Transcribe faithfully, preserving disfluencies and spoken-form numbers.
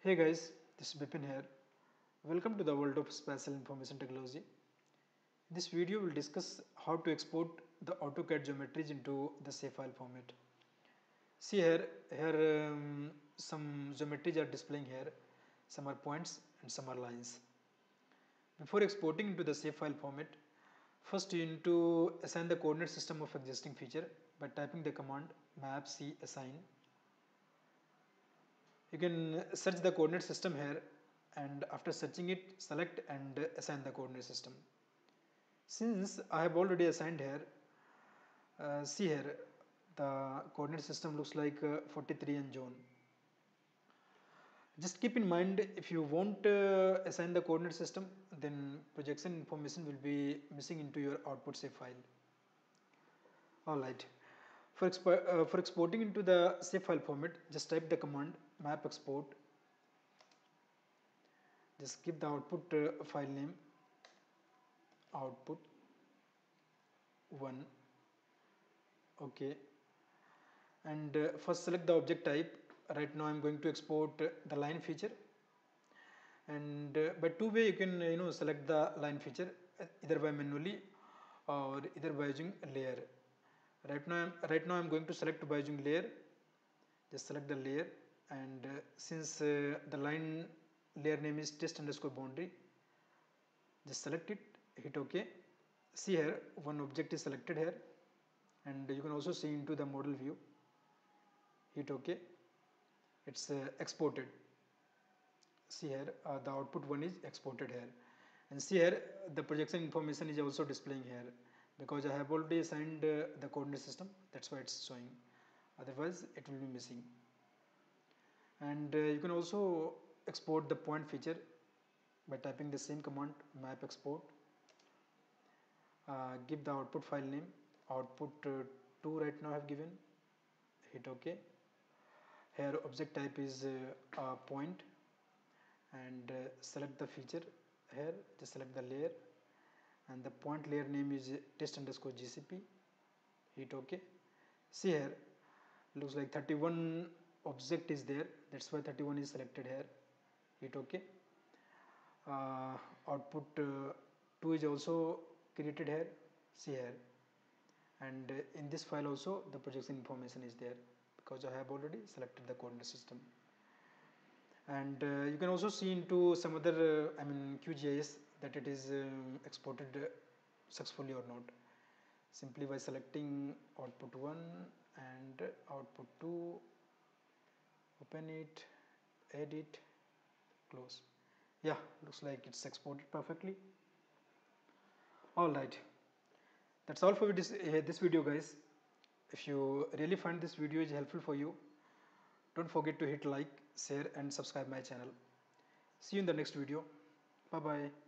Hey guys, this is Bipin here. Welcome to the world of spatial information technology. This video will discuss how to export the AutoCAD geometries into the ShapeFile format. See here, here um, some geometries are displaying here. Some are points and some are lines. Before exporting into the ShapeFile format, first you need to assign the coordinate system of existing feature by typing the command map c assign. You can search the coordinate system here, and after searching it, select and assign the coordinate system. Since I have already assigned here, uh, see here the coordinate system looks like uh, forty-three and zone. Just keep in mind, if you won't uh, assign the coordinate system, then projection information will be missing into your output shape file. Alright, for, uh, for exporting into the ShapeFile format, just type the command map export. Just give the output uh, file name output one. Okay, and uh, first select the object type. Right now I'm going to export uh, the line feature, and uh, by two way you can uh, you know select the line feature, uh, either by manually or either by using layer. Right now, I'm, right now I'm going to select by using layer. Just select the layer, and uh, since uh, the line layer name is test underscore boundary, just select it, hit OK. See here, one object is selected here, and you can also see into the model view. Hit OK. It's uh, exported. See here, uh, the output one is exported here, and see here the projection information is also displaying here, because I have already assigned uh, the coordinate system. That's why it's showing. Otherwise, it will be missing. And uh, you can also export the point feature by typing the same command map export. Uh, give the output file name output uh, two. Right now I have given. Hit OK. Here object type is uh, a point, and uh, select the feature here. Just select the layer, and the point layer name is test underscore gcp. Hit OK. See here, looks like thirty-one object is there, that's why thirty-one is selected here. Hit OK. Uh, output uh, two is also created here. See here, and uh, in this file also the projection information is there, because I have already selected the coordinate system. And uh, you can also see into some other uh, I mean Q G I S that it is um, exported uh, successfully or not, simply by selecting output one and output two, open it, edit, close. Yeah, looks like it's exported perfectly. Alright, that's all for this, uh, this video guys. If you really find this video is helpful for you, don't forget to hit like, share and subscribe my channel. See you in the next video. Bye bye.